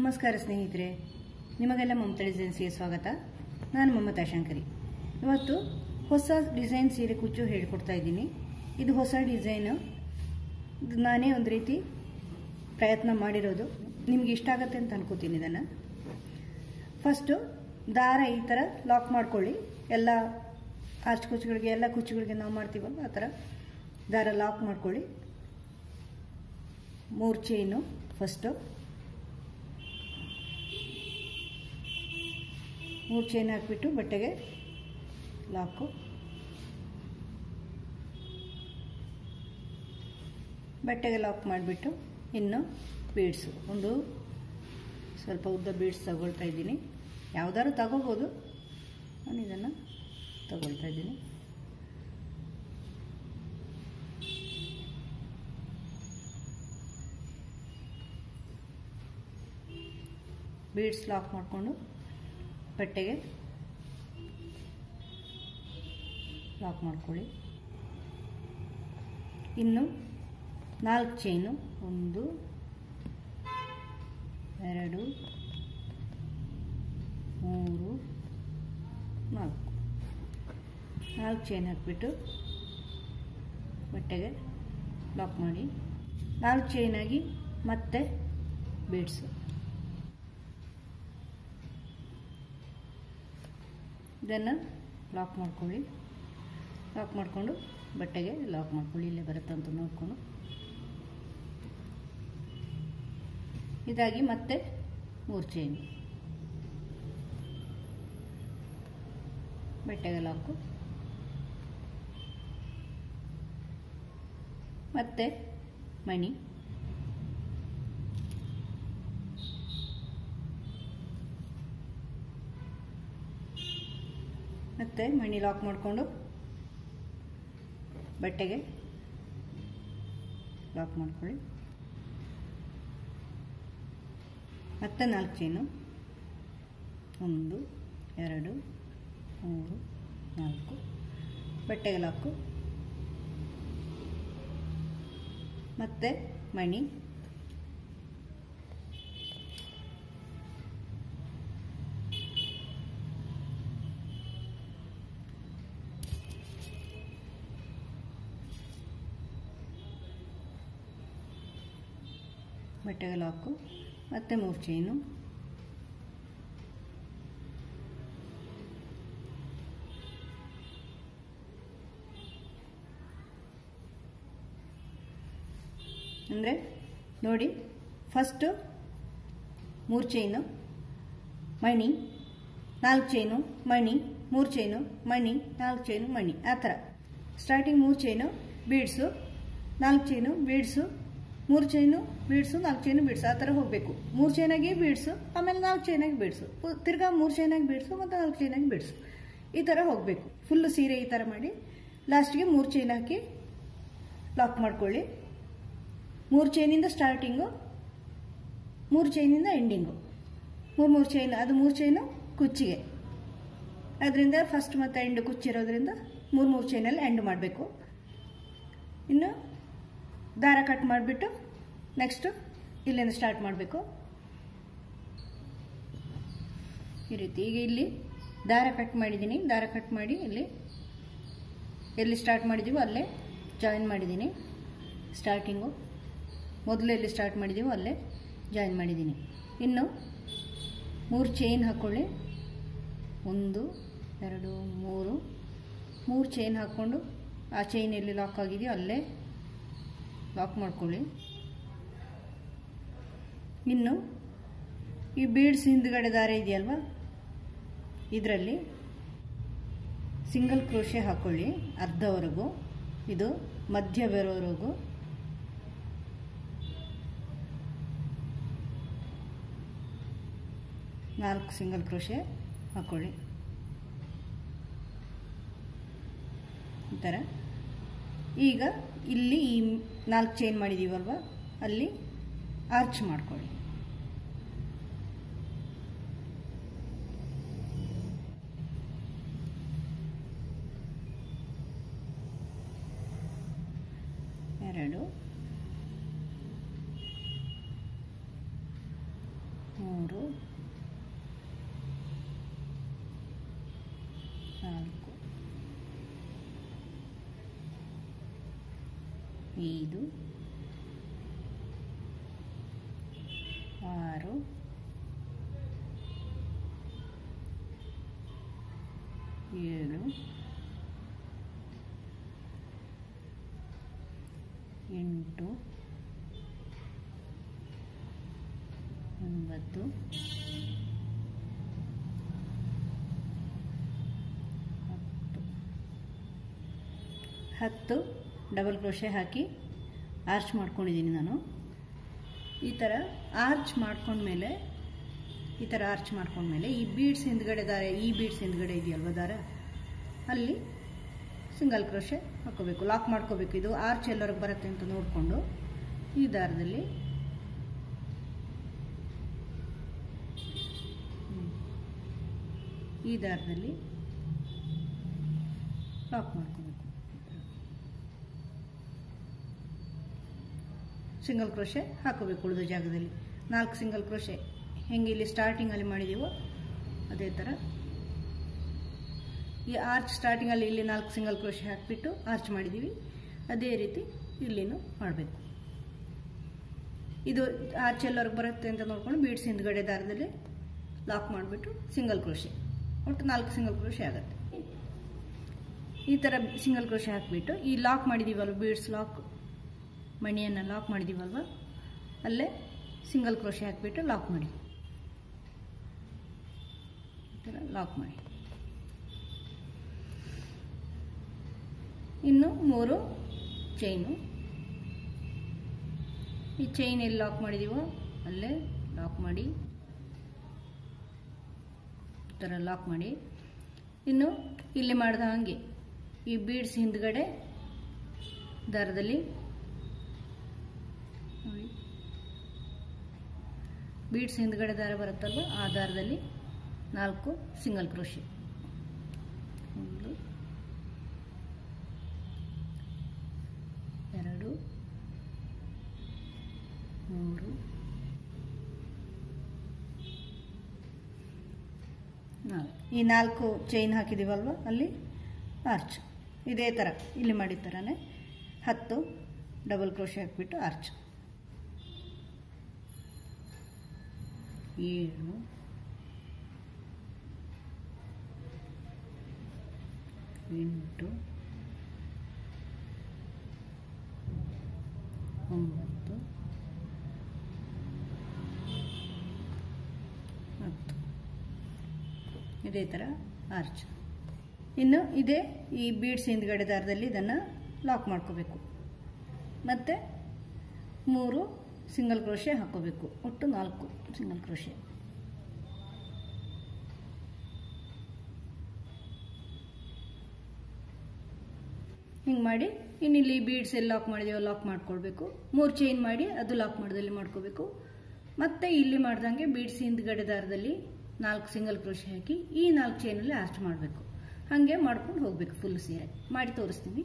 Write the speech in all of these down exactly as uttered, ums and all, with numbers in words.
ನಮಸ್ಕಾರ ಸ್ನೇಹಿತರೆ, ನಿಮಗೆಲ್ಲ ಮಮತಾ ಡಿಸೈನ್ಸ್ಗೆ ಸ್ವಾಗತ. ನಾನು ಮಮತಾ ಶಂಕರಿ. ಇವತ್ತು ಹೊಸ ಡಿಸೈನ್ ಸೀರೆ ಕುಚ್ಚು ಹೇಳಿಕೊಡ್ತಾ ಇದ್ದೀನಿ. ಇದು ಹೊಸ ಡಿಸೈನು, ನಾನೇ ಒಂದು ರೀತಿ ಪ್ರಯತ್ನ ಮಾಡಿರೋದು. ನಿಮ್ಗೆ ಇಷ್ಟ ಆಗುತ್ತೆ ಅಂತ ಅನ್ಕೋತೀನಿ. ಇದನ್ನು ಫಸ್ಟು ದಾರ ಈ ಥರ ಲಾಕ್ ಮಾಡ್ಕೊಳ್ಳಿ. ಎಲ್ಲ ಅಷ್ಟು ಕುಚ್ಚುಗಳಿಗೆ ಎಲ್ಲ ಕುಚ್ಚುಗಳಿಗೆ ನಾವು ಮಾಡ್ತೀವಲ್ಲ ಆ ಥರ ದಾರ ಲಾಕ್ ಮಾಡ್ಕೊಳ್ಳಿ. ಮೂರು ಚೈನು ಫಸ್ಟು ಮೂರು ಚೈನ್ ಹಾಕಿಬಿಟ್ಟು ಬಟ್ಟೆಗೆ ಲಾಕು, ಬಟ್ಟೆಗೆ ಲಾಕ್ ಮಾಡಿಬಿಟ್ಟು ಇನ್ನು ಬೀಡ್ಸು ಒಂದು ಸ್ವಲ್ಪ ಉದ್ದ ಬೀಡ್ಸ್ ತಗೊಳ್ತಾ ಇದ್ದೀನಿ. ಯಾವುದಾದ್ರು ತಗೋಬೋದು, ನಾನು ಇದನ್ನು ತಗೊಳ್ತಾ ಇದ್ದೀನಿ. ಬೀಡ್ಸ್ ಲಾಕ್ ಮಾಡಿಕೊಂಡು ಬಟ್ಟೆಗೆ ಲಾಕ್ ಮಾಡ್ಕೊಳ್ಳಿ. ಇನ್ನು ನಾಲ್ಕು ಚೈನು, ಒಂದು ಎರಡು ಮೂರು ನಾಲ್ಕು ನಾಲ್ಕು ಚೈನ್ ಹಾಕಿಬಿಟ್ಟು ಬಟ್ಟೆಗೆ ಲಾಕ್ ಮಾಡಿ. ನಾಲ್ಕು ಚೈನಾಗಿ ಮತ್ತೆ ಬೀಡ್ಸು, ಇದನ್ನು ಲಾಕ್ ಮಾಡ್ಕೊಳ್ಳಿ. ಲಾಕ್ ಮಾಡಿಕೊಂಡು ಬಟ್ಟೆಗೆ ಲಾಕ್ ಮಾಡ್ಕೊಳ್ಳಿ. ಇಲ್ಲೇ ಬರುತ್ತೆ ಅಂತ ನೋಡಿಕೊಂಡು ಇದಾಗಿ ಮತ್ತೆ ಮೂರು ಚೈನ್, ಬಟ್ಟೆಗೆ ಲಾಕು, ಮತ್ತೆ ಮಣಿ, ಮತ್ತೆ ಮಣಿ ಲಾಕ್ ಮಾಡಿಕೊಂಡು ಬಟ್ಟೆಗೆ ಲಾಕ್ ಮಾಡ್ಕೊಳ್ಳಿ. ಮತ್ತೆ ನಾಲ್ಕು ಚೈನು, ಒಂದು ಎರಡು ಮೂರು ನಾಲ್ಕು, ಬಟ್ಟೆಗೆ ಲಾಕು, ಮತ್ತೆ ಮಣಿ, ಬಟ್ಟೆಗೆ ಲಾಕು, ಮತ್ತೆ ಮೂರು ಚೈನು, ಅಂದರೆ ನೋಡಿ ಫಸ್ಟು ಮೂರು ಚೈನು ಮಣಿ, ನಾಲ್ಕು ಚೈನು ಮಣಿ, ಮೂರು ಚೈನು ಮಣಿ, ನಾಲ್ಕು ಚೈನು ಮಣಿ, ಆ ಥರ ಸ್ಟಾರ್ಟಿಂಗ್ ಮೂರು ಚೈನು ಬೀಡ್ಸು, ನಾಲ್ಕು ಚೈನು ಬೀಡ್ಸು, ಮೂರು ಚೈನು ಬೀಡ್ಸು, ನಾಲ್ಕು ಚೈನು ಬೀಡ್ಸು, ಆ ಥರ ಹೋಗಬೇಕು. ಮೂರು ಚೈನಾಗಿ ಬೀಡ್ಸು, ಆಮೇಲೆ ನಾಲ್ಕು ಚೈನಾಗಿ ಬೀಡ್ಸು, ತಿರ್ಗಾ ಮೂರು ಚೈನಾಗಿ ಬೀಡ್ಸು, ಮತ್ತು ನಾಲ್ಕು ಚೈನಾಗಿ ಬೀಡ್ಸು, ಈ ಥರ ಹೋಗಬೇಕು. ಫುಲ್ಲು ಸೀರೆ ಈ ಥರ ಮಾಡಿ ಲಾಸ್ಟಿಗೆ ಮೂರು ಚೈನ್ ಹಾಕಿ ಲಾಕ್ ಮಾಡ್ಕೊಳ್ಳಿ. ಮೂರು ಚೈನಿಂದ ಸ್ಟಾರ್ಟಿಂಗು, ಮೂರು ಚೈನಿಂದ ಎಂಡಿಂಗು, ಮೂರು ಮೂರು ಚೈನ್, ಅದು ಮೂರು ಚೈನು ಕುಚ್ಚಿಗೆ, ಅದರಿಂದ ಫಸ್ಟ್ ಮತ್ತು ಎಂಡು ಕುಚ್ಚಿರೋದ್ರಿಂದ ಮೂರು ಮೂರು ಚೈನಲ್ಲಿ ಎಂಡ್ ಮಾಡಬೇಕು. ಇನ್ನು ದಾರ ಕಟ್ ಮಾಡಿಬಿಟ್ಟು ನೆಕ್ಸ್ಟು ಇಲ್ಲಿಂದ ಸ್ಟಾರ್ಟ್ ಮಾಡಬೇಕು. ಈ ರೀತಿ ಈಗ ಇಲ್ಲಿ ದಾರ ಕಟ್ ಮಾಡಿದ್ದೀನಿ. ದಾರ ಕಟ್ ಮಾಡಿ ಇಲ್ಲಿ ಎಲ್ಲಿ ಸ್ಟಾರ್ಟ್ ಮಾಡಿದ್ದೀವೋ ಅಲ್ಲೇ ಜಾಯಿನ್ ಮಾಡಿದ್ದೀನಿ. ಸ್ಟಾರ್ಟಿಂಗು ಮೊದಲು ಎಲ್ಲಿ ಸ್ಟಾರ್ಟ್ ಮಾಡಿದ್ದೀವೋ ಅಲ್ಲೇ ಜಾಯಿನ್ ಮಾಡಿದ್ದೀನಿ. ಇನ್ನು ಮೂರು ಚೈನ್ ಹಾಕ್ಕೊಳ್ಳಿ. ಒಂದು ಎರಡು ಮೂರು ಮೂರು ಚೈನ್ ಹಾಕ್ಕೊಂಡು ಆ ಚೈನ್ ಎಲ್ಲಿ ಲಾಕ್ ಆಗಿದೆಯೋ ಅಲ್ಲೇ ಲಾಕ್ ಮಾಡ್ಕೊಳ್ಳಿ. ಇನ್ನು ಈ ಬೀಡ್ಸ್ ಹಿಂದ್ಗಡೆ ದಾರ ಇದೆಯಲ್ವ, ಇದರಲ್ಲಿ ಸಿಂಗಲ್ ಕ್ರೋಶೆ ಹಾಕ್ಕೊಳ್ಳಿ ಅರ್ಧವರೆಗೂ, ಇದು ಮಧ್ಯ ಬರೋವರೆಗೂ. ನಾಲ್ಕು ಸಿಂಗಲ್ ಕ್ರೋಶೆ ಹಾಕ್ಕೊಳ್ಳಿ ಈ ಥರ. ಈಗ ಇಲ್ಲಿ ಈ ನಾಲ್ಕು ಚೈನ್ ಮಾಡಿದ್ದೀವಲ್ವ, ಅಲ್ಲಿ ಆರ್ಚ್ ಮಾಡ್ಕೊಳ್ಳಿ. ಎರಡು ಮೂರು ಐದು ಆರು ಏಳು ಎಂಟು ಒಂಬತ್ತು ಹತ್ತು ಹತ್ತು ಡಬಲ್ ಕ್ರೋಶೆ ಹಾಕಿ ಆರ್ಚ್ ಮಾಡ್ಕೊಂಡಿದ್ದೀನಿ ನಾನು. ಈ ಥರ ಆರ್ಚ್ ಮಾಡ್ಕೊಂಡ್ಮೇಲೆ ಈ ಥರ ಆರ್ಚ್ ಮಾಡ್ಕೊಂಡ್ಮೇಲೆ ಈ ಬೀಡ್ಸ್ ಹಿಂದ್ಗಡೆ ದಾರ, ಈ ಬೀಡ್ಸ್ ಹಿಂದ್ಗಡೆ ಇದೆಯಲ್ವ ದಾರ, ಅಲ್ಲಿ ಸಿಂಗಲ್ ಕ್ರೋಶೆ ಹಾಕೋಬೇಕು, ಲಾಕ್ ಮಾಡ್ಕೋಬೇಕು. ಇದು ಆರ್ಚ್ ಎಲ್ಲರಿಗೂ ಬರುತ್ತೆ ಅಂತ ನೋಡಿಕೊಂಡು ಈ ದಾರದಲ್ಲಿ ಈ ದಾರದಲ್ಲಿ ಲಾಕ್ ಮಾಡ್ಕೋಬೇಕು. ಸಿಂಗಲ್ ಕ್ರೋಶೆ ಹಾಕೋಬೇಕು ಉಳಿದ ಜಾಗದಲ್ಲಿ. ನಾಲ್ಕು ಸಿಂಗಲ್ ಕ್ರೋಶೆ ಹೆಂಗೆ ಇಲ್ಲಿ ಸ್ಟಾರ್ಟಿಂಗಲ್ಲಿ ಮಾಡಿದೀವೋ ಅದೇ ಥರ ಈ ಆರ್ಚ್ ಸ್ಟಾರ್ಟಿಂಗಲ್ಲಿ ಇಲ್ಲಿ ನಾಲ್ಕು ಸಿಂಗಲ್ ಕ್ರೋಶೆ ಹಾಕಿಬಿಟ್ಟು ಆರ್ಚ್ ಮಾಡಿದ್ದೀವಿ, ಅದೇ ರೀತಿ ಇಲ್ಲಿನೂ ಮಾಡಬೇಕು. ಇದು ಆರ್ಚ್ ಎಲ್ಲರಿಗೂ ಬರುತ್ತೆ ಅಂತ ನೋಡ್ಕೊಂಡು ಬೀಡ್ಸ್ ಹಿಂದ್ಗಡೆ ದಾರದಲ್ಲಿ ಲಾಕ್ ಮಾಡಿಬಿಟ್ಟು ಸಿಂಗಲ್ ಕ್ರೋಶೆ, ಒಟ್ಟು ನಾಲ್ಕು ಸಿಂಗಲ್ ಕ್ರೋಶೆ ಆಗುತ್ತೆ. ಈ ಥರ ಸಿಂಗಲ್ ಕ್ರೋಶೆ ಹಾಕಿಬಿಟ್ಟು ಈ ಲಾಕ್ ಮಾಡಿದ್ದೀವಲ್ವ, ಬೀಡ್ಸ್ ಲಾಕ್, ಮಣಿಯನ್ನು ಲಾಕ್ ಮಾಡಿದ್ದೀವಲ್ವ, ಅಲ್ಲೇ ಸಿಂಗಲ್ ಕ್ರೋಶೆ ಹಾಕಿಬಿಟ್ಟು ಲಾಕ್ ಮಾಡಿ, ಈ ಥರ ಲಾಕ್ ಮಾಡಿ. ಇನ್ನು ಮೂರು ಚೈನು, ಈ ಚೈನ್ ಎಲ್ಲಿ ಲಾಕ್ ಮಾಡಿದೀವೋ ಅಲ್ಲೇ ಲಾಕ್ ಮಾಡಿ, ಈ ಥರ ಲಾಕ್ ಮಾಡಿ. ಇನ್ನು ಇಲ್ಲಿ ಮಾಡಿದ ಹಾಗೆ ಈ ಬೀಡ್ಸ್ ಹಿಂದ್ಗಡೆ ದಾರದಲ್ಲಿ ನೋಡಿ, ಬೀಡ್ಸ್ ಹಿಂದ್ಗಡೆ ದಾರ ಬರುತ್ತಲ್ವ, ಆ ದಾರದಲ್ಲಿ ನಾಲ್ಕು ಸಿಂಗಲ್ ಕ್ರೋಶೆ, ಒಂದು ಎರಡು ಮೂರು ನಾಲ್ಕು. ಈ ನಾಲ್ಕು ಚೈನ್ ಹಾಕಿದ್ದೀವಲ್ವ ಅಲ್ಲಿ ಆರ್ಚ್, ಇದೇ ಥರ ಇಲ್ಲಿ ಮಾಡಿದ ಥರನೇ ಹತ್ತು ಡಬಲ್ ಕ್ರೋಶೆ ಹಾಕಿಬಿಟ್ಟು ಆರ್ಚ್. ಏಳು ಎಂಟು ಒಂಬತ್ತು ಹತ್ತು, ಇದೇ ಥರ ಆರ್ಚ್. ಇನ್ನು ಇದೇ ಈ ಬೀಡ್ಸ್ ಹಿಂದ್ಗಡೆ ದಾರದಲ್ಲಿ ಇದನ್ನು ಲಾಕ್ ಮಾಡ್ಕೋಬೇಕು, ಮತ್ತು ಮೂರು ಸಿಂಗಲ್ ಕ್ರೋಶೆ ಹಾಕೋಬೇಕು, ಒಟ್ಟು ನಾಲ್ಕು ಸಿಂಗಲ್ ಕ್ರೋಶೆ. ಹಿಂಗೆ ಮಾಡಿ ಇನ್ನು ಇಲ್ಲಿ ಬೀಡ್ಸ್ ಎಲ್ಲಿ ಲಾಕ್ ಮಾಡಿದೀವೋ ಲಾಕ್ ಮಾಡ್ಕೊಳ್ಬೇಕು, ಮೂರು ಚೈನ್ ಮಾಡಿ ಅದು ಲಾಕ್ ಮಾಡ್ದಲ್ಲಿ ಮಾಡ್ಕೋಬೇಕು. ಮತ್ತು ಇಲ್ಲಿ ಮಾಡ್ದಂಗೆ ಬೀಡ್ಸ್ ಹಿಂದ್ಗಡೆ ದಾರದಲ್ಲಿ ನಾಲ್ಕು ಸಿಂಗಲ್ ಕ್ರೋಶೆ ಹಾಕಿ ಈ ನಾಲ್ಕು ಚೈನಲ್ಲಿ ಆರ್ಚ್ ಮಾಡಬೇಕು. ಹಾಗೆ ಮಾಡ್ಕೊಂಡು ಹೋಗಬೇಕು ಫುಲ್ ಸೀರೆ. ಮಾಡಿ ತೋರಿಸ್ತೀನಿ.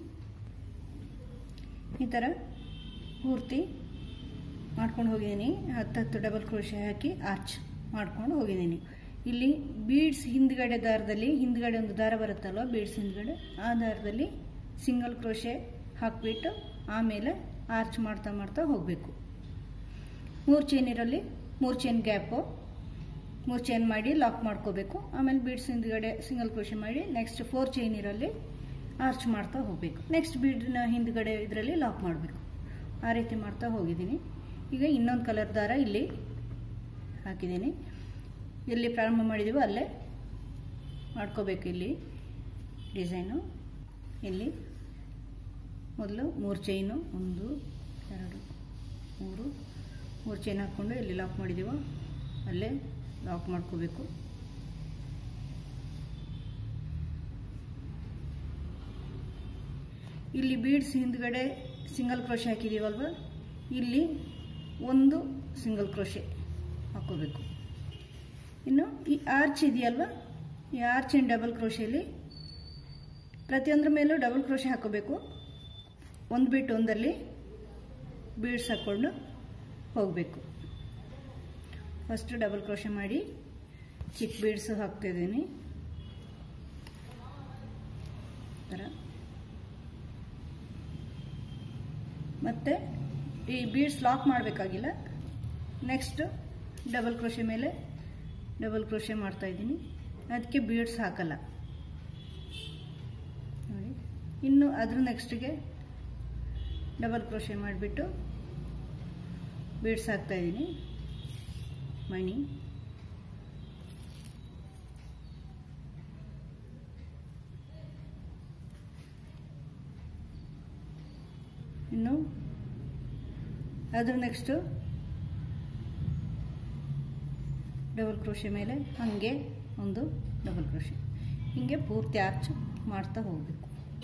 ಈ ಥರ ಪೂರ್ತಿ ಮಾಡ್ಕೊಂಡು ಹೋಗಿದ್ದೀನಿ. ಹತ್ತು ಹತ್ತು ಡಬಲ್ ಕ್ರೋಶೆ ಹಾಕಿ ಆರ್ಚ್ ಮಾಡ್ಕೊಂಡು ಹೋಗಿದ್ದೀನಿ. ಇಲ್ಲಿ ಬೀಡ್ಸ್ ಹಿಂದ್ಗಡೆ ದಾರದಲ್ಲಿ ಹಿಂದ್ಗಡೆ ಒಂದು ದಾರ ಬರುತ್ತಲ್ವ ಬೀಡ್ಸ್ ಹಿಂದ್ಗಡೆ, ಆ ದಾರದಲ್ಲಿ ಸಿಂಗಲ್ ಕ್ರೋಶೆ ಹಾಕಿಬಿಟ್ಟು ಆಮೇಲೆ ಆರ್ಚ್ ಮಾಡ್ತಾ ಮಾಡ್ತಾ ಹೋಗಬೇಕು. ಮೂರು ಚೈನ್ ಇರಲ್ಲಿ ಮೂರು ಚೈನ್ ಗ್ಯಾಪು, ಮೂರು ಚೈನ್ ಮಾಡಿ ಲಾಕ್ ಮಾಡ್ಕೋಬೇಕು. ಆಮೇಲೆ ಬೀಡ್ಸ್ ಹಿಂದ್ಗಡೆ ಸಿಂಗಲ್ ಕ್ರೋಶೆ ಮಾಡಿ ನೆಕ್ಸ್ಟ್ ಫೋರ್ ಚೈನ್ ಇರಲ್ಲಿ ಆರ್ಚ್ ಮಾಡ್ತಾ ಹೋಗಬೇಕು. ನೆಕ್ಸ್ಟ್ ಬೀಡ್ನ ಹಿಂದ್ಗಡೆ ಇದರಲ್ಲಿ ಲಾಕ್ ಮಾಡಬೇಕು. ಆ ರೀತಿ ಮಾಡ್ತಾ ಹೋಗಿದ್ದೀನಿ. ಈಗ ಇನ್ನೊಂದು ಕಲರ್ ದಾರ ಇಲ್ಲಿ ಹಾಕಿದ್ದೀನಿ. ಎಲ್ಲಿ ಪ್ರಾರಂಭ ಮಾಡಿದೀವೋ ಅಲ್ಲೇ ಮಾಡ್ಕೋಬೇಕು. ಇಲ್ಲಿ ಡಿಸೈನು ಇಲ್ಲಿ ಮೊದಲು ಮೂರು ಚೈನು, ಒಂದು ಎರಡು ಮೂರು ಮೂರು ಚೈನ್ ಹಾಕ್ಕೊಂಡು ಎಲ್ಲಿ ಲಾಕ್ ಮಾಡಿದೀವೋ ಅಲ್ಲೇ ಲಾಕ್ ಮಾಡ್ಕೋಬೇಕು. ಇಲ್ಲಿ ಬೀಡ್ಸ್ ಹಿಂದ್ಗಡೆ ಸಿಂಗಲ್ ಕ್ರೋಶೆ ಹಾಕಿದೀವಲ್ವ, ಇಲ್ಲಿ ಒಂದು ಸಿಂಗಲ್ ಕ್ರೋಶೆ ಹಾಕೋಬೇಕು. ಇನ್ನು ಈ ಆರ್ಚ್ ಇದೆಯಲ್ವ, ಈ ಆರ್ಚಿನ ಡಬಲ್ ಕ್ರೋಶೆಯಲ್ಲಿ ಪ್ರತಿಯೊಂದ್ರ ಮೇಲೂ ಡಬಲ್ ಕ್ರೋಶೆ ಹಾಕೋಬೇಕು. ಒಂದು ಬಿಟ್ಟು ಒಂದಲ್ಲಿ ಬೀಡ್ಸ್ ಹಾಕ್ಕೊಂಡು ಹೋಗಬೇಕು. ಫಸ್ಟ್ ಡಬಲ್ ಕ್ರೋಶೆ ಮಾಡಿ ಚಿಕ್ಕ ಬೀಡ್ಸು ಹಾಕ್ತಿದ್ದೀನಿ. ಥರ ಮತ್ತು ಈ ಬೀಡ್ಸ್ ಲಾಕ್ ಮಾಡಬೇಕಾಗಿಲ್ಲ. ನೆಕ್ಸ್ಟ್ ಡಬಲ್ ಕ್ರೋಶೆ ಮೇಲೆ ಡಬಲ್ ಕ್ರೋಶೆ ಮಾಡ್ತಾಯಿದ್ದೀನಿ, ಅದಕ್ಕೆ ಬೀಡ್ಸ್ ಹಾಕಲ್ಲ ನೋಡಿ. ಇನ್ನು ಅದ್ರ ನೆಕ್ಸ್ಟಿಗೆ ಡಬಲ್ ಕ್ರೋಶೆ ಮಾಡಿಬಿಟ್ಟು ಬೀಡ್ಸ್ ಹಾಕ್ತಾಯಿದ್ದೀನಿ. ಮಣಿ ಇನ್ನು ಅದ್ರ ನೆಕ್ಸ್ಟು ಡಬಲ್ ಕ್ರೋಶೆ ಮೇಲೆ ಹಾಗೆ ಒಂದು ಡಬಲ್ ಕ್ರೋಶೆ, ಹೀಗೆ ಪೂರ್ತಿ ಆರ್ಚ್ ಮಾಡ್ತಾ ಹೋಗಬೇಕು.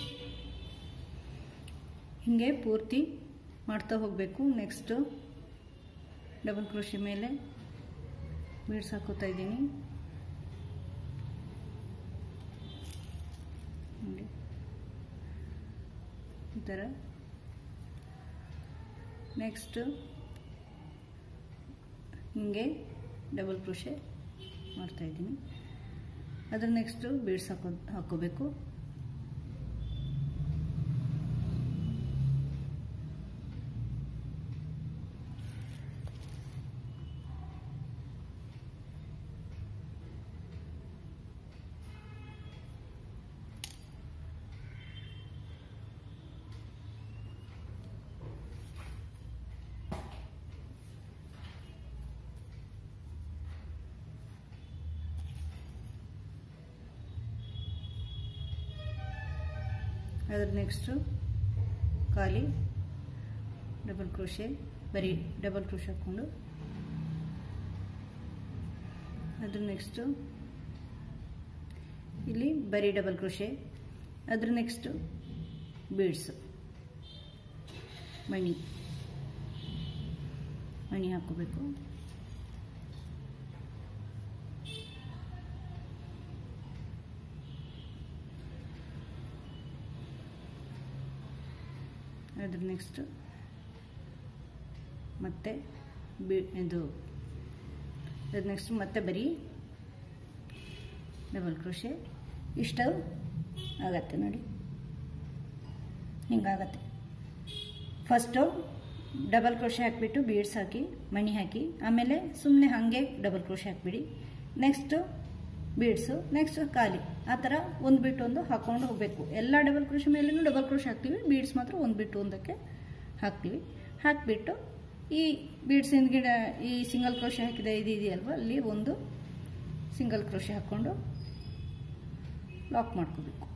ಹೀಗೆ ಪೂರ್ತಿ ಮಾಡ್ತಾ ಹೋಗಬೇಕು. ನೆಕ್ಸ್ಟು ಡಬಲ್ ಕ್ರೋಶೆ ಮೇಲೆ ಬೀಡ್ಸ್ ಹಾಕೋತಾ ಇದ್ದೀನಿ ನೋಡಿ ಈ ಥರ. ನೆಕ್ಸ್ಟ್ ಹಿಂಗೆ ಡಬಲ್ ಕ್ರೋಶೆ ಮಾಡ್ತಾಯಿದ್ದೀನಿ. ಅದ್ರ ನೆಕ್ಸ್ಟು ಬೀಡ್ಸ್ ಹಾಕೋ ಹಾಕೋಬೇಕು. ಅದರ ನೆಕ್ಸ್ಟು ಖಾಲಿ ಡಬಲ್ ಕ್ರೋಶೆ, ಬರೀ ಡಬಲ್ ಕ್ರೋಶೆ ಹಾಕ್ಕೊಂಡು ಅದ್ರ ನೆಕ್ಸ್ಟು ಇಲ್ಲಿ ಬರೀ ಡಬಲ್ ಕ್ರೋಶೆ, ಅದ್ರ ನೆಕ್ಸ್ಟು ಬೀಡ್ಸು, ಮಣಿ ಮಣಿ ಹಾಕೋಬೇಕು. ಅದ್ರ ನೆಕ್ಸ್ಟ್ ಮತ್ತೆ ಬಿ ಇದು ಅದ್ರ ನೆಕ್ಸ್ಟ್ ಮತ್ತೆ ಬರೀ ಡಬಲ್ ಕ್ರೋಶೆ. ಇಷ್ಟು ಆಗತ್ತೆ ನೋಡಿ, ಹಿಂಗಾಗತ್ತೆ. ಫಸ್ಟು ಡಬಲ್ ಕ್ರೋಶೆ ಹಾಕಿಬಿಟ್ಟು ಬೀಡ್ಸ್ ಹಾಕಿ ಮಣಿ ಹಾಕಿ, ಆಮೇಲೆ ಸುಮ್ಮನೆ ಹಾಗೆ ಡಬಲ್ ಕ್ರೋಶೆ ಹಾಕಿಬಿಡಿ. ನೆಕ್ಸ್ಟು ಬೀಡ್ಸು, ನೆಕ್ಸ್ಟ್ ಖಾಲಿ, ಆ ಥರ ಒಂದು ಬಿಟ್ಟು ಒಂದು ಹಾಕ್ಕೊಂಡು ಹೋಗಬೇಕು. ಎಲ್ಲ ಡಬಲ್ ಕ್ರೋಶೆ ಮೇಲೂ ಡಬಲ್ ಕ್ರೋಶೆ ಹಾಕ್ತೀವಿ, ಬೀಡ್ಸ್ ಮಾತ್ರ ಒಂದು ಬಿಟ್ಟು ಒಂದಕ್ಕೆ ಹಾಕ್ತೀವಿ. ಹಾಕಿಬಿಟ್ಟು ಈ ಬೀಡ್ಸ್ ಹಿಂದ್ಗಿಡ ಈ ಸಿಂಗಲ್ ಕ್ರೋಶೆ ಹಾಕಿದ ಇದು ಇದೆಯಲ್ವ, ಅಲ್ಲಿ ಒಂದು ಸಿಂಗಲ್ ಕ್ರೋಶೆ ಹಾಕ್ಕೊಂಡು ಲಾಕ್ ಮಾಡ್ಕೋಬೇಕು.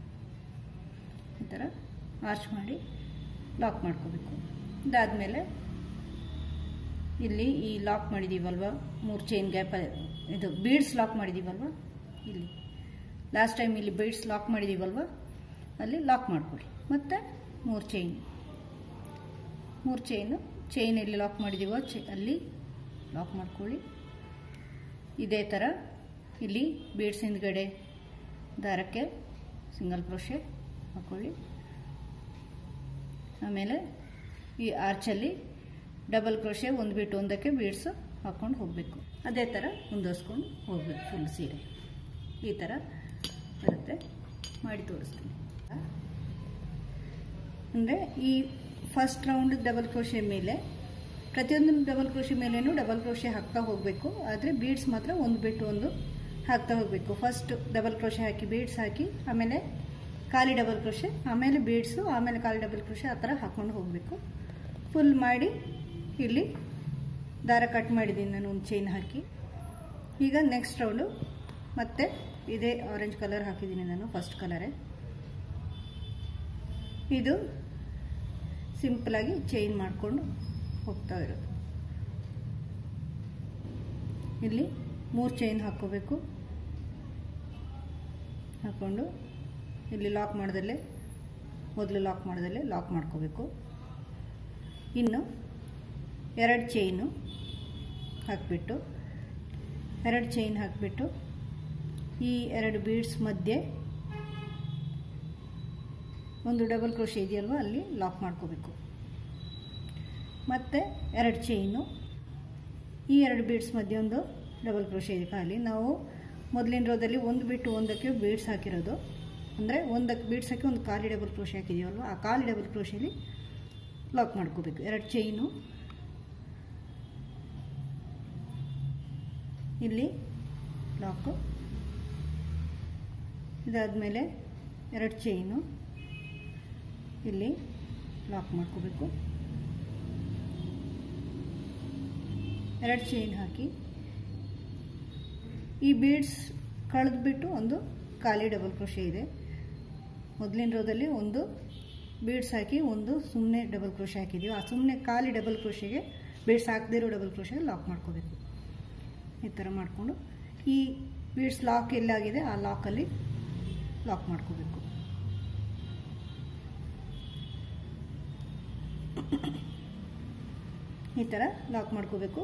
ಈ ಥರ ಆರ್ಚ್ ಮಾಡಿ ಲಾಕ್ ಮಾಡ್ಕೋಬೇಕು. ಇದಾದಮೇಲೆ ಇಲ್ಲಿ ಈ ಲಾಕ್ ಮಾಡಿದ್ದೀವಲ್ವ, ಮೂರು ಚೈನ್ ಗ್ಯಾಪ್, ಇದು ಬೀಡ್ಸ್ ಲಾಕ್ ಮಾಡಿದ್ದೀವಲ್ವ, ಇಲ್ಲಿ ಲಾಸ್ಟ್ ಟೈಮ್ ಇಲ್ಲಿ ಬೀಡ್ಸ್ ಲಾಕ್ ಮಾಡಿದ್ದೀವಲ್ವ, ಅಲ್ಲಿ ಲಾಕ್ ಮಾಡ್ಕೊಳ್ಳಿ. ಮತ್ತು ಮೂರು ಚೈನ್ ಮೂರು ಚೈನು ಚೈನ್ ಎಲ್ಲಿ ಲಾಕ್ ಮಾಡಿದ್ದೀವೋ ಚೈ ಅಲ್ಲಿ ಲಾಕ್ ಮಾಡ್ಕೊಳ್ಳಿ. ಇದೇ ಥರ ಇಲ್ಲಿ ಬೀಡ್ಸ್ ಹಿಂದ್ಗಡೆ ದಾರಕ್ಕೆ ಸಿಂಗಲ್ ಕ್ರೋಶೆ ಹಾಕ್ಕೊಳ್ಳಿ. ಆಮೇಲೆ ಈ ಆರ್ಚಲ್ಲಿ ಡಬಲ್ ಕ್ರೋಶೆ ಒಂದು ಬಿಟ್ಟು ಒಂದಕ್ಕೆ ಬೀಡ್ಸು ಹಾಕ್ಕೊಂಡು ಹೋಗಬೇಕು. ಅದೇ ಥರ ಮುಂದುವರ್ಸ್ಕೊಂಡು ಹೋಗ್ಬೇಕು ಫುಲ್ ಸೀರೆ. ಈ ಥರ ಬರುತ್ತೆ, ಮಾಡಿ ತೋರಿಸ್ತೀನಿ. ಅಂದರೆ ಈ ಫಸ್ಟ್ ರೌಂಡ್ ಡಬಲ್ ಕ್ರೋಶೆ ಮೇಲೆ ಪ್ರತಿಯೊಂದು ಡಬಲ್ ಕ್ರೋಶೆ ಮೇಲೇನು ಡಬಲ್ ಕ್ರೋಶೆ ಹಾಕ್ತಾ ಹೋಗಬೇಕು. ಆದರೆ ಬೀಡ್ಸ್ ಮಾತ್ರ ಒಂದು ಬಿಟ್ಟು ಒಂದು ಹಾಕ್ತಾ ಹೋಗಬೇಕು. ಫಸ್ಟ್ ಡಬಲ್ ಕ್ರೋಶೆ ಹಾಕಿ ಬೀಡ್ಸ್ ಹಾಕಿ, ಆಮೇಲೆ ಖಾಲಿ ಡಬಲ್ ಕ್ರೋಶೆ, ಆಮೇಲೆ ಬೀಡ್ಸು, ಆಮೇಲೆ ಖಾಲಿ ಡಬಲ್ ಕ್ರೋಶೆ, ಆ ಥರ ಹಾಕ್ಕೊಂಡು ಹೋಗಬೇಕು. ಫುಲ್ ಮಾಡಿ ಇಲ್ಲಿ ದಾರ ಕಟ್ ಮಾಡಿದ್ದೀನಿ ನಾನು ಒಂದು ಚೈನ್ ಹಾಕಿ. ಈಗ ನೆಕ್ಸ್ಟ್ ರೌಂಡು ಮತ್ತೆ ಇದೇ ಆರೆಂಜ್ ಕಲರ್ ಹಾಕಿದ್ದೀನಿ ನಾನು, ಫಸ್ಟ್ ಕಲರೇ. ಇದು ಸಿಂಪಲಾಗಿ ಚೈನ್ ಮಾಡಿಕೊಂಡು ಹೋಗ್ತಾ ಇರೋದು. ಇಲ್ಲಿ ಮೂರು ಚೈನ್ ಹಾಕ್ಕೋಬೇಕು. ಹಾಕ್ಕೊಂಡು ಇಲ್ಲಿ ಲಾಕ್ ಮಾಡ್ದಲ್ಲೇ ಮೊದಲು ಲಾಕ್ ಮಾಡ್ದಲ್ಲೇ ಲಾಕ್ ಮಾಡ್ಕೋಬೇಕು. ಇನ್ನು ಎರಡು ಚೈನು ಹಾಕಿಬಿಟ್ಟು ಎರಡು ಚೈನ್ ಹಾಕಿಬಿಟ್ಟು ಈ ಎರಡು ಬೀಡ್ಸ್ ಮಧ್ಯೆ ಒಂದು ಡಬಲ್ ಕ್ರೋಶೆ ಇದೆಯಲ್ವ, ಅಲ್ಲಿ ಲಾಕ್ ಮಾಡ್ಕೋಬೇಕು. ಮತ್ತು ಎರಡು ಚೈನು ಈ ಎರಡು ಬೀಡ್ಸ್ ಮಧ್ಯೆ ಒಂದು ಡಬಲ್ ಕ್ರೋಶೆ ಇದೆ ಖಾಲಿ. ನಾವು ಮೊದಲಿನ ರೋದಲ್ಲಿ ಒಂದು ಬಿಟ್ಟು ಒಂದಕ್ಕೆ ಬೀಡ್ಸ್ ಹಾಕಿರೋದು, ಅಂದರೆ ಒಂದಕ್ಕೆ ಬೀಡ್ಸ್ ಹಾಕಿ ಒಂದು ಖಾಲಿ ಡಬಲ್ ಕ್ರೋಶೆ ಹಾಕಿದೀವಲ್ವ, ಆ ಖಾಲಿ ಡಬಲ್ ಕ್ರೋಶೆಲಿ ಲಾಕ್ ಮಾಡ್ಕೋಬೇಕು. ಎರಡು ಚೈನು ಇಲ್ಲಿ ಲಾಕು, ಇದಾದಮೇಲೆ ಎರಡು ಚೈನು ಇಲ್ಲಿ ಲಾಕ್ ಮಾಡ್ಕೋಬೇಕು. ಎರಡು ಚೈನ್ ಹಾಕಿ ಈ ಬೀಡ್ಸ್ ಕಳೆದ್ಬಿಟ್ಟು ಒಂದು ಖಾಲಿ ಡಬಲ್ ಕ್ರೋಶೆ ಇದೆ. ಮೊದಲಿನ ರೋದಲ್ಲಿ ಒಂದು ಬೀಡ್ಸ್ ಹಾಕಿ ಒಂದು ಸುಮ್ಮನೆ ಡಬಲ್ ಕ್ರೋಶೆ ಹಾಕಿದ್ದೀವಿ. ಆ ಸುಮ್ಮನೆ ಖಾಲಿ ಡಬಲ್ ಕ್ರೋಶೆಗೆ ಬೀಡ್ಸ್ ಹಾಕದಿರೋ ಡಬಲ್ ಕ್ರೋಶೆಗೆ ಲಾಕ್ ಮಾಡ್ಕೋಬೇಕು. ಈ ಥರ ಮಾಡಿಕೊಂಡು ಈ ಬೀಡ್ಸ್ ಲಾಕ್ ಎಲ್ಲಾಗಿದೆ ಆ ಲಾಕಲ್ಲಿ ಲಾಕ್ ಮಾಡ್ಕೋಬೇಕು. ಈ ಥರ ಲಾಕ್ ಮಾಡ್ಕೋಬೇಕು.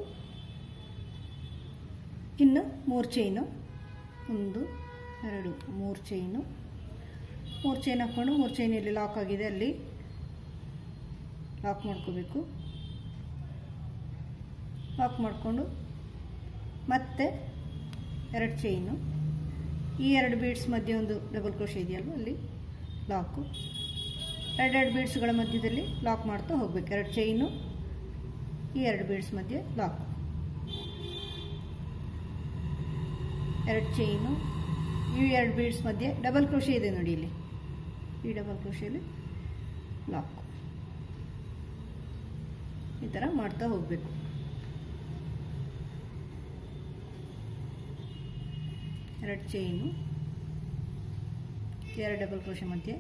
ಇನ್ನು ಮೂರು ಚೈನು, ಒಂದು ಎರಡು ಮೂರು ಚೈನು, ಮೂರು ಚೈನ್ ಹಾಕ್ಕೊಂಡು ಮೂರು ಚೈನ್ ಇಲ್ಲಿ ಲಾಕ್ ಆಗಿದೆ ಅಲ್ಲಿ ಲಾಕ್ ಮಾಡ್ಕೋಬೇಕು. ಲಾಕ್ ಮಾಡಿಕೊಂಡು ಮತ್ತೆ ಎರಡು ಚೈನು, ಈ ಎರಡು ಬೀಡ್ಸ್ ಮಧ್ಯೆ ಒಂದು ಡಬಲ್ ಕ್ರೋಶೆ ಇದೆಯಲ್ವ ಅಲ್ಲಿ ಲಾಕು, ಎರಡೆರಡು ಬೀಡ್ಸ್ಗಳ ಮಧ್ಯದಲ್ಲಿ ಲಾಕ್ ಮಾಡ್ತಾ ಹೋಗ್ಬೇಕು. ಎರಡು ಚೈನು, ಈ ಎರಡು ಬೀಡ್ಸ್ ಮಧ್ಯೆ ಲಾಕ್, ಎರಡು ಚೈನು, ಈ ಎರಡು ಬೀಡ್ಸ್ ಮಧ್ಯೆ ಡಬಲ್ ಕ್ರೋಶೆ ಇದೆ ನೋಡಿ ಇಲ್ಲಿ, ಈ ಡಬಲ್ ಕ್ರೋಶೆಯಲ್ಲಿ ಲಾಕ್. ಈ ಥರ ಮಾಡ್ತಾ ಹೋಗಬೇಕು. ಎರಡು ಚೈನು, ಎರಡು ಡಬಲ್ ಕ್ರೋಶೆ ಮಧ್ಯೆ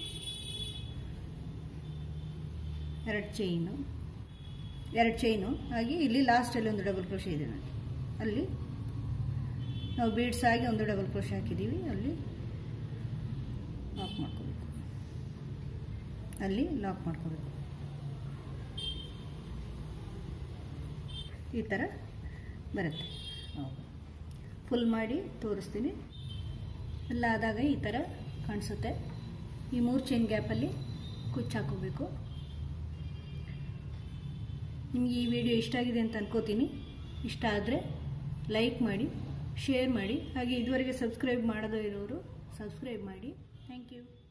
ಎರಡು ಚೈನು, ಎರಡು ಚೈನು ಹಾಗೆ ಇಲ್ಲಿ ಲಾಸ್ಟಲ್ಲಿ ಒಂದು ಡಬಲ್ ಕ್ರೋಶೆ ಇದೆ ನೋಡಿ, ಅಲ್ಲಿ ನಾವು ಬೀಡ್ಸ್ ಆಗಿ ಒಂದು ಡಬಲ್ ಕ್ರೋಶೆ ಹಾಕಿದ್ದೀವಿ, ಅಲ್ಲಿ ಲಾಕ್ ಮಾಡ್ಕೋಬೇಕು, ಅಲ್ಲಿ ಲಾಕ್ ಮಾಡ್ಕೋಬೇಕು. ಈ ಥರ ಬರುತ್ತೆ. ಫುಲ್ ಮಾಡಿ ತೋರಿಸ್ತೀನಿ. ಎಲ್ಲ ಆದಾಗ ಈ ಥರ ಕಾಣಿಸುತ್ತೆ. ಈ ಮೂರು ಚೈನ್ ಗ್ಯಾಪಲ್ಲಿ ಕುಚ್ಚು ಹಾಕೋಬೇಕು. ನಿಮಗೆ ಈ ವಿಡಿಯೋ ಇಷ್ಟ ಆಗಿದೆ ಅಂತ ಅನ್ಕೋತೀನಿ. ಇಷ್ಟ ಆದರೆ ಲೈಕ್ ಮಾಡಿ, ಶೇರ್ ಮಾಡಿ, ಹಾಗೆ ಇದುವರೆಗೆ ಸಬ್ಸ್ಕ್ರೈಬ್ ಮಾಡದೇ ಇರೋರು ಸಬ್ಸ್ಕ್ರೈಬ್ ಮಾಡಿ. Thank you.